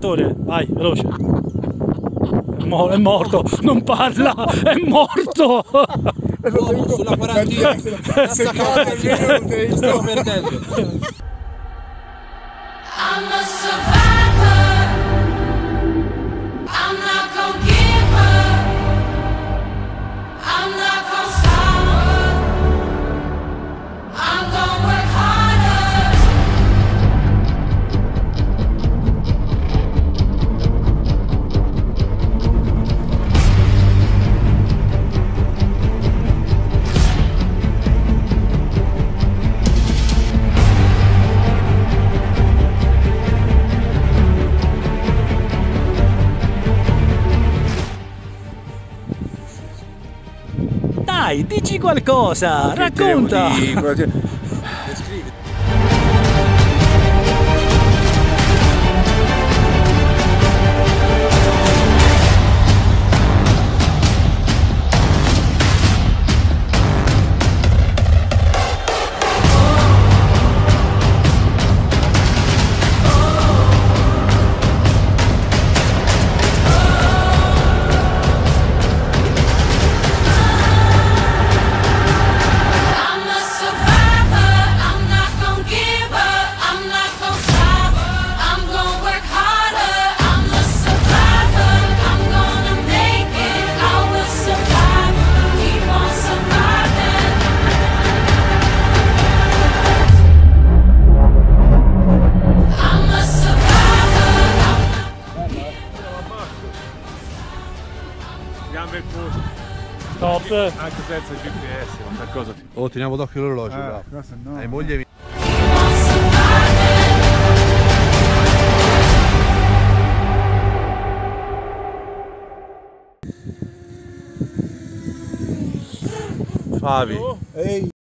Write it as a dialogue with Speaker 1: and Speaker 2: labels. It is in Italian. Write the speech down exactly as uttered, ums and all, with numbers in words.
Speaker 1: Attore, vai, veloce. È, mo è morto, non parla, è morto.
Speaker 2: Oh, sulla quarantina, stiamo perdendo.
Speaker 3: I'm a survivor. I'm not gonna give up. I'm not gonna stop. I'm gonna work harder.
Speaker 1: Dai, dici qualcosa, racconta!
Speaker 4: Gambe in posto.
Speaker 1: Stop.
Speaker 4: Anche senza il G P S, ma qualcosa ti...
Speaker 5: Oh, teniamo d'occhio l'orologio,
Speaker 4: Eh,
Speaker 5: bravo.
Speaker 4: questo no.
Speaker 5: Hai moglie. Favi.
Speaker 2: Ehi.